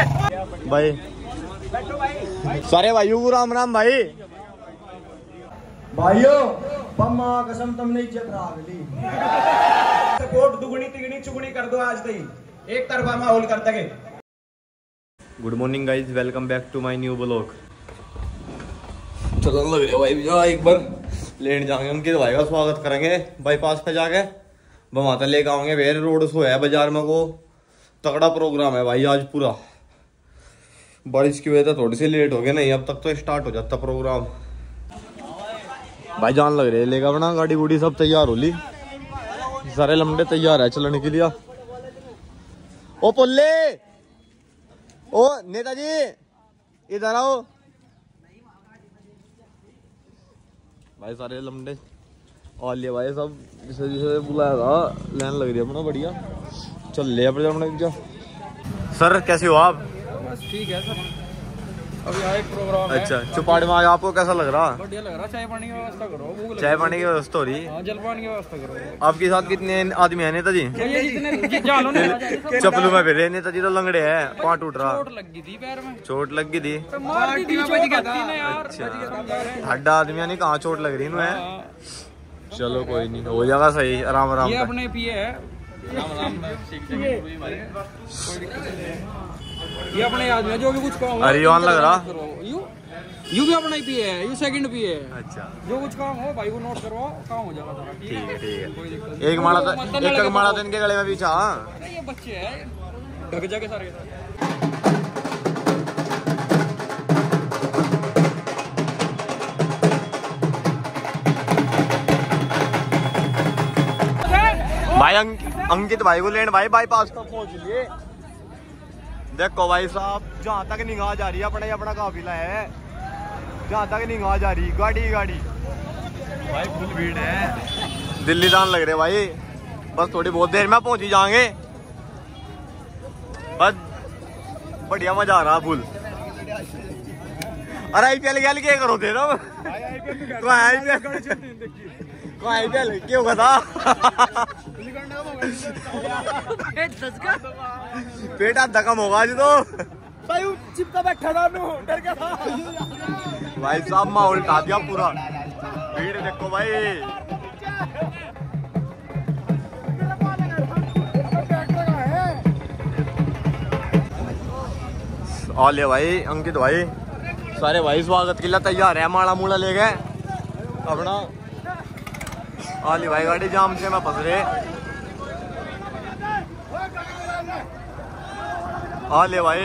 भाई सारे भाइयों को राम राम भाई। भाइयों पम्मा कसम तुमने इज्जत राग ली। सपोर्ट दुगनी तिगनी चुगनी कर दो आज तक एक तरफा माहौल कर दे। Good morning guys, welcome back to my new blog. चलो लग रहा भाई भैया एक बार लेट जाएंगे, उनके भाई का स्वागत करेंगे बाईपास पे जाके, वहां तक लेके आएंगे। वेर रोड शो है बाजार में, को तगड़ा प्रोग्राम है भाई आज पूरा। बारिश की वजह से थोड़ी सी लेट हो गया, नहीं अब तक तो स्टार्ट हो जाता प्रोग्राम। भाई जान लग रही है लेगा अपना, गाड़ी गुड़ी सब तैयार हो ली, सारे लमडे तैयार है चलने के लिए। ओ पुल्ले, ओ नेताजी इधर आओ भाई। सारे लमडे और लिए भाई सब जिसे जिसे बुलाया था, लाइन लग रही है अपना बढ़िया। चल ले अपने सर, कैसे हो आप? बस ठीक है सर, अभी आया एक प्रोग्राम है। अच्छा, चौपाटी में आपको कैसा लग रहा? बढ़िया लग रहा। चाय पानी की व्यवस्था करो। चाय पानी की व्यवस्था हो रही? जलपान की व्यवस्था करो। आपके साथ कितने आदमी है नेताजी? चप्पलू में फिर नेताजी तो लंगड़े है, पाँव टूट रहा। चोट लग गई थी पैर में। चोट लग गई थी? अच्छा, हड्डा आदमी नहीं, कहाँ चोट लग रही है? चलो कोई नहीं, हो जाएगा सही, आराम आराम। ये अपने पिए है, ये अपने आदमी है जो भी कुछ काम हो। अरियान लग रहा। यू भी अपना ही पिए है, यू सेकंड पिए है। अच्छा, जो कुछ काम हो भाई को नोट करवाओ, काम हो जाएगा। ठीक है ठीक है। एक माला तो इनके गले में पीछा। ये बच्चे हैं ढक जाके सारे। भाई अंकित भाई को लेने भाई बाईपास तक पहुंच लिए। देखो भाई साहब, जहाँ तक निगाह जा रही है अपना अपना काफिला है, जहाँ तक निगाह जा रही गाड़ी भाई फुल भीड़ है। दिल्ली जान लग रहे भाई, बस थोड़ी बहुत देर में पहुंच ही जाएंगे। बस बढ़िया मजा आ रहा फुल। अरे आईपीएल क्या क्या करो दे रहा आईपीएल क्यों था? पेट आधा कम होगा आज तो चिपका बैठा था, डर गया था भाई साहब। माहौल उठा दिया पूरा, भीड़ देखो भाई। और भाई अंकित भाई सारे भाई स्वागत के लिए तैयार है, माड़ा मूड़ा ले गए अपना। आली भाई गाड़ी जाम से मैं फंस रहे। आले भाई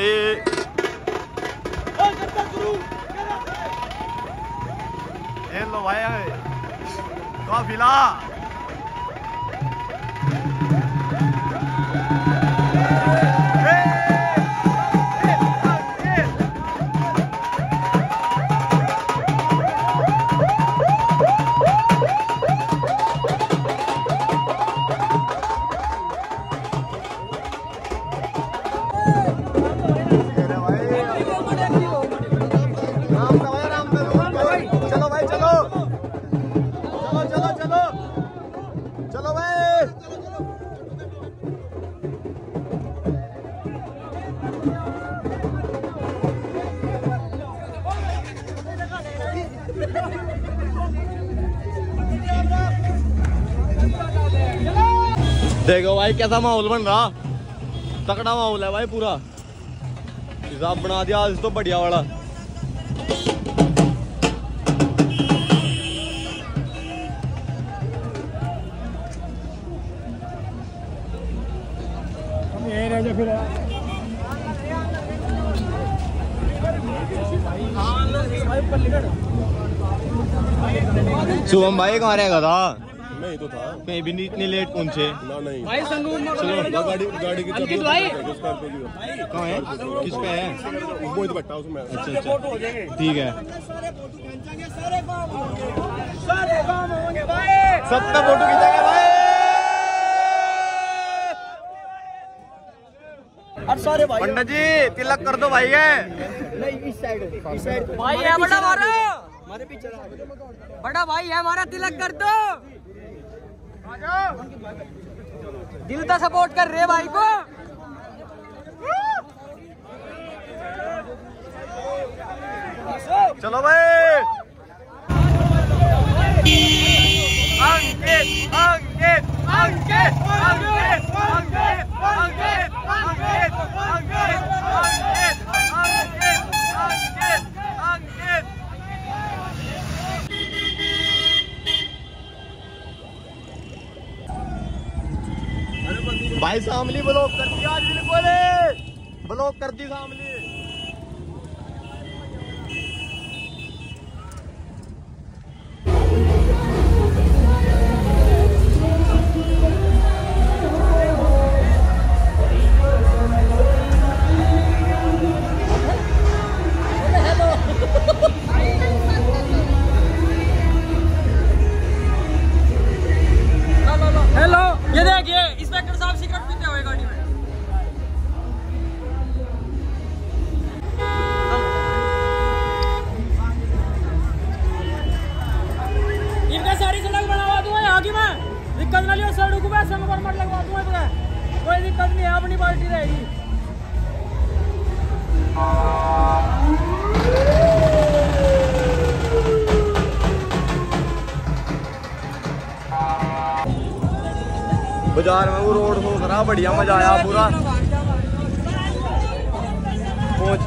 ये लो भाई काफिला। देखो भाई कैसा माहौल बन रहा, तकड़ा माहौल है भाई पूरा। हिसाब बना दिया आज तो बढ़िया वाला। शुभम भाई कहाँ रहेगा था? नहीं तो था, कहीं भी नहीं इतनी लेट पहुंचे ना नहीं भाई चलो गाड़ी की अंकित भाई कहाँ है? किस पे है? वो तो बैठा उसमें। अच्छा ठीक है, सबका फोटो खींचेंगे भाई। सारे भाई पंडित जी तिलक कर दो भाई है। नहीं इस साइड भाई है बड़ा हमारा, हमारे पीछे बड़ा भाई है हमारा, तिलक कर दो। दिल का सपोर्ट कर रहे भाई को। चलो भाई अंकित अंकित अंकित अंकित अंकित अंकित अंकित अंकित अंकित अंकित अंकित भाई शामली ब्लॉक कर दिया आज बिल्कुल ब्लॉक कर दी शामली। हेलो, ये देखिए इंस्पेक्टर साहब सिगरेट पीते हुए गाड़ी में। इनका सारी सड़क बनवा दूंगा यहाँ की मैं, दिक्कत ना लियो। सड़क पे संगमरमर लगवा दूंगा तुझे, कोई दिक्कत नहीं है, अपनी पार्टी रहेगी। बाजार में वो रोड शो करा, बढ़िया मजा आया पूरा। पहुंच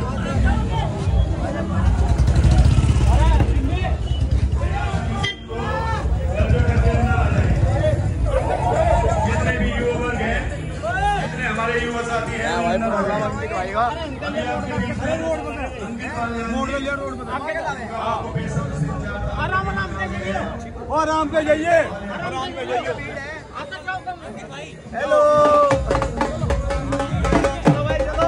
जितने भी युवा वर्ग हैं, जितने हमारे युवा साथी हैं, भाई प्रोग्राम अंकित भाई का। आराम पे जाइए, हेलो चलो भाई चलो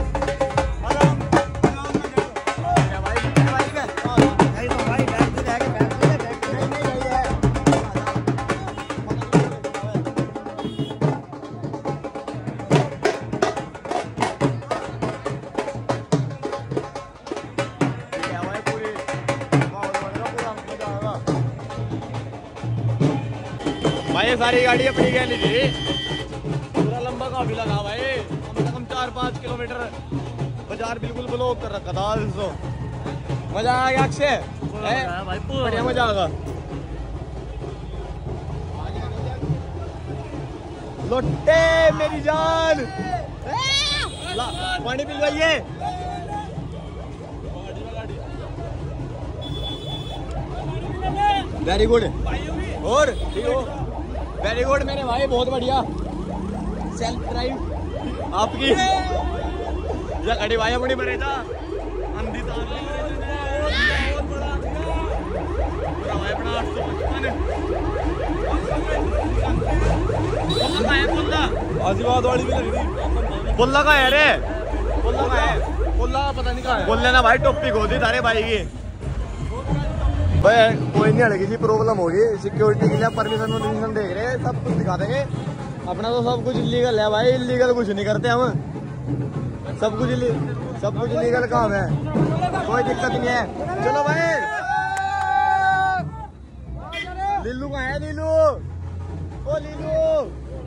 भाई ये सारी गाड़ी अपनी कह लीजिए। पूरा लंबा काफी लगा भाई, कम से कम 4-5 किलोमीटर बाजार बिल्कुल ब्लॉक कर रखा था। दोस्तों मजा आ गया अक्षय, बढ़िया मजा आएगा। लोटे मेरी जान, पानी पिलवाइए। वेरी गुड और वेरी गुड मेरे भाई, बहुत बढ़िया। सेल्फ ड्राइव आपकी या गाड़ी भाई अपनी बने था अंधी तार आशीर्वाद वाली भी लग रही। पुल्ला का है रे, पुल्ला का है, पुल्ला पता नहीं कहाँ है। बोल लेना भाई, टॉपिक होती तारे भाई की। भाई कोई नहीं हड़ेगी जी, प्रॉब्लम होगी सिक्योरिटी के लिए, परमिशन देख रहे हैं, सब कुछ दिखा देंगे। अपना तो सब कुछ लीगल है भाई, इलीगल कुछ नहीं करते हम, सब कुछ लीगल काम है, कोई दिक्कत नहीं है। चलो भाई लीलू कहाँ है, लीलू ओ लीलू,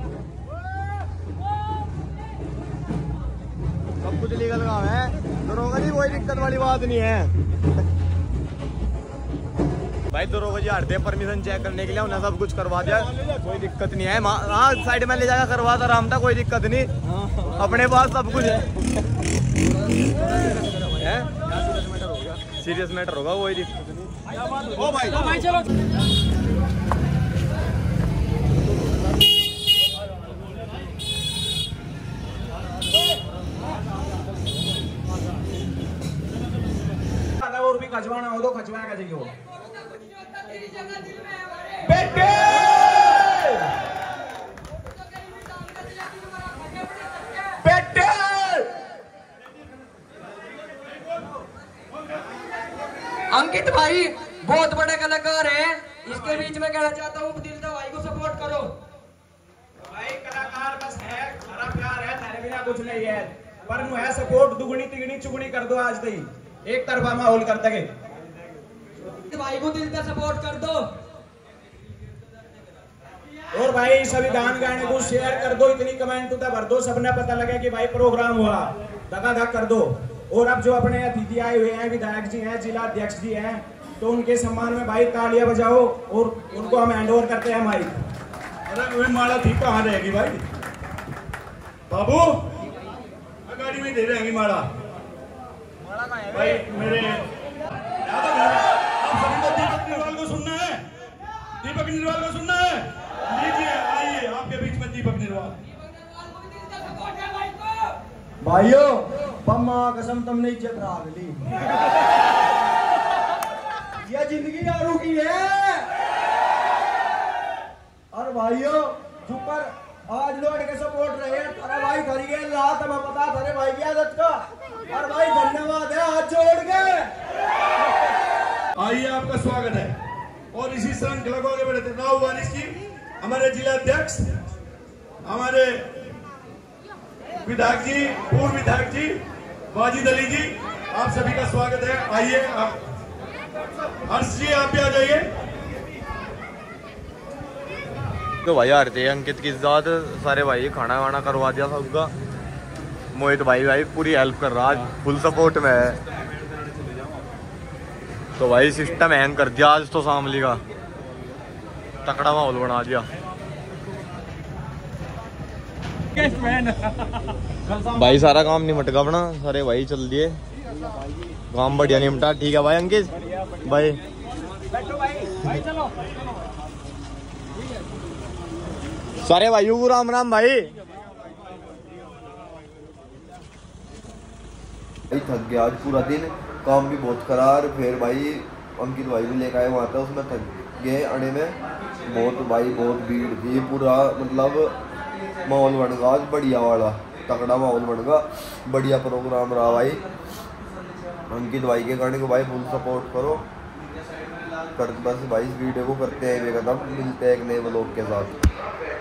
सब कुछ लीगल काम है, दरोगा जी कोई दिक्कत वाली बात नहीं है भाई। दरोगा जी हटते परमिशन चेक करने के लिए, उन्हें सब कुछ करवा दिया, कोई दिक्कत नहीं है। हाँ साइड में ले जाकर करवा था आराम था, कोई दिक्कत नहीं, अपने पास सब कुछ है। सीरियस मैटर होगा, कोई दिक्कत नहीं। ओ भाई चलो और भी खचवाना हो तो खचवाएगा चाहिए वो बेटे। बेटे अंकित भाई बहुत बड़े कलाकार हैं, इसके बीच में कहना चाहता हूँ दिल से भाई को सपोर्ट करो। भाई कलाकार बस है, हरा प्यार है, तेरे बिना कुछ नहीं है, पर है सपोर्ट दुगनी तिगनी चुगनी कर दो। आज तक एक तरफा माहौल कर दे, भाई को दिल से सपोर्ट कर दो। और भाई सभी गान गाने को शेयर कर दो, इतनी कमेंट उधर भर दो, सबने पता लगे कि भाई प्रोग्राम हुआ, धका धक कर दो। और अब जो अपने अतिथि आए हुए हैं, विधायक जी हैं, जिला अध्यक्ष जी हैं, तो उनके सम्मान में भाई तालियां बजाओ और उनको हम हैंड ओवर करते हैं माइक। अरे वही माला थी कहाँ रहेगी भाई? बाबू गाड़ी में दे रहेंगी माला भाई मेरे। आप सभी को दीपक निर्वाल को सुनना है, दीपक निर्वाल को सुनना है। लीजिए आइए आपके बीच में दीपक निर्वाल। भाइयों बम्मा कसम तुमने इज्जत राग ली। यह जिंदगी दारू की है। और भाइयों जुपर आज लौट के सपोर्ट रहे हैं, अरे भाई खरी है रात हमें पता था भाई की आदत का। और भाई धन्यवाद है हाथ जोड़ के। आइए आपका स्वागत है और इसी श्रृंखला को आगे बढ़ाते राव वारिस जी, हमारे जिला अध्यक्ष, हमारे विधायक जी, पूर्व विधायक जी वाजिद अली जी, आप सभी का स्वागत है। आइए आप, हर्ष जी आप भी आ जाइए। तो भाई आ रहे थे अंकित की साथ सारे भाई, खाना वाना करवा दिया था उनका। मोहित भाई पूरी हेल्प कर रहा, आज फुल सपोर्ट में है। तो भाई सिस्टम हैंग कर दिया आज तो शामली का, तकड़ा माहौल बना दिया। भाई सारा काम निमट गया अपना, सारे भाई चल दिए, काम बढ़िया निमटा। ठीक है भाई अंकित भाई, सारे भाइयों को राम राम भाई। थक गया आज पूरा दिन, काम भी बहुत करार। फिर भाई अंकित भाई भी लेकर आए वहाँ था, उसमें थक गए अड़े में बहुत भाई, बहुत भीड़ थी। पूरा मतलब माहौल बन गया आज बढ़िया वाला, तगड़ा माहौल बन गया, बढ़िया प्रोग्राम रहा भाई। अंकित भाई के गाने को भाई फुल सपोर्ट करो कर, बस भाई इस वीडियो को करते हैं, मिलते हैं एक नए व्लॉग के साथ।